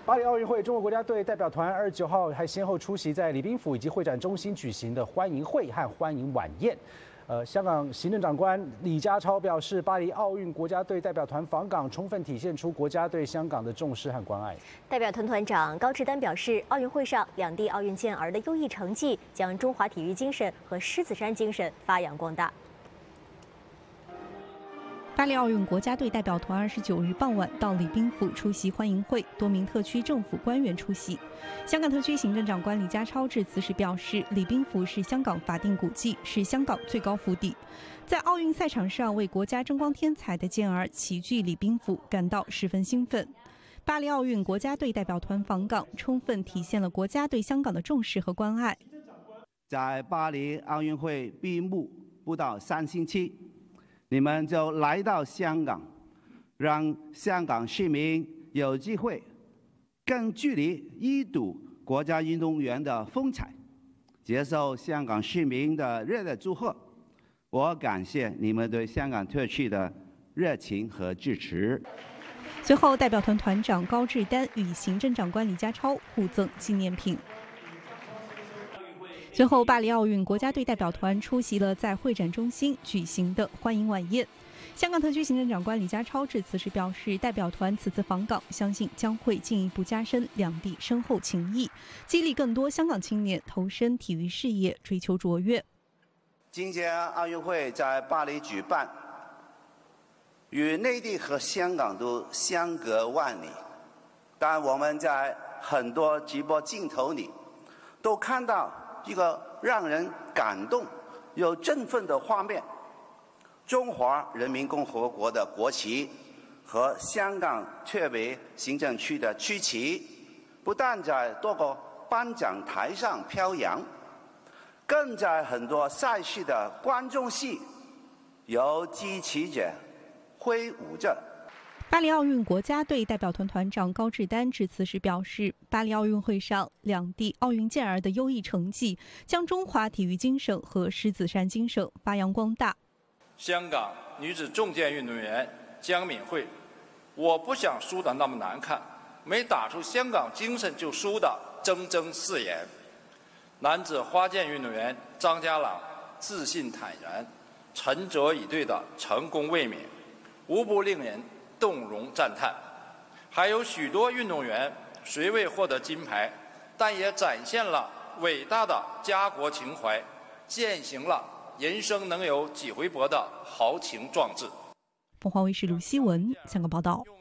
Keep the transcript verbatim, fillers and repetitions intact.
巴黎奥运会，中国国家队代表团二十九号还先后出席在礼宾府以及会展中心举行的欢迎会和欢迎晚宴。呃，香港行政长官李家超表示，巴黎奥运国家队代表团访港，充分体现出国家对香港的重视和关爱。 代表团团长高志丹表示，奥运会上两地奥运健儿的优异成绩，将中华体育精神和狮子山精神发扬光大。 巴黎奥运国家队代表团二十九日傍晚到礼宾府出席欢迎会，多名特区政府官员出席。香港特区行政长官李家超致辞时表示，礼宾府是香港法定古迹，是香港最高福地。在奥运赛场上为国家争光添彩的健儿齐聚礼宾府，感到十分兴奋。巴黎奥运国家队代表团访港，充分体现了国家对香港的重视和关爱。 在巴黎奥运会闭幕不到三星期。 你们就来到香港，让香港市民有机会更距离一睹国家运动员的风采，接受香港市民的热烈祝贺。我感谢你们对香港特区的热情和支持。 随后，代表团团长高志丹与行政长官李家超互赠纪念品。 随后，巴黎奥运国家队代表团出席了在会展中心举行的欢迎晚宴。香港特区行政长官李家超致辞时表示，代表团此次访港，相信将会进一步加深两地深厚情谊，激励更多香港青年投身体育事业，追求卓越。 今届奥运会在巴黎举办，与内地和香港都相隔万里，但我们在很多直播镜头里都看到。 一个让人感动又振奋的画面：中华人民共和国的国旗和香港特别行政区的区旗，不但在多个颁奖台上飘扬，更在很多赛事的观众席由支持者挥舞着。 巴黎奥运国家队代表团团长高志丹致辞时表示，巴黎奥运会上两地奥运健儿的优异成绩，将中华体育精神和狮子山精神发扬光大。 香港女子重剑运动员江敏慧，我不想输得那么难看，没打出香港精神就输的铮铮誓言。男子花剑运动员张家朗自信坦然，沉着以对的成功卫冕，无不令人 动容赞叹，还有许多运动员虽未获得金牌，但也展现了伟大的家国情怀，践行了人生能有几回搏的豪情壮志。 凤凰卫视卢希文香港报道。